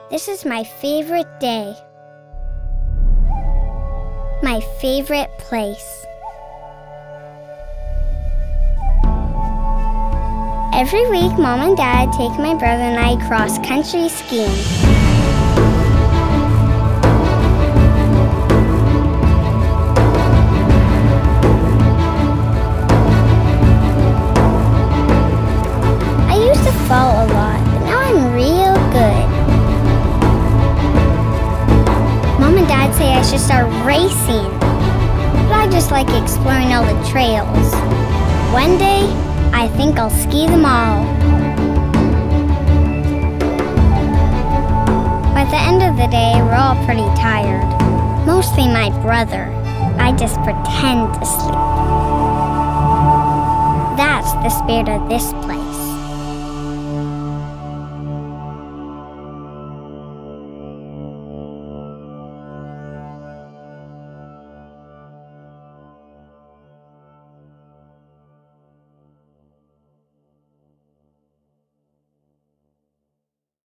This is my favorite day. My favorite place. Every week, Mom and Dad take my brother and I cross-country skiing. I used to fall a lot, but now I'm real good. Mom and Dad say I should start racing, but I just like exploring all the trails. One day, I think I'll ski them all. By the end of the day, we're all pretty tired. Mostly my brother. I just pretend to sleep. That's the spirit of this place.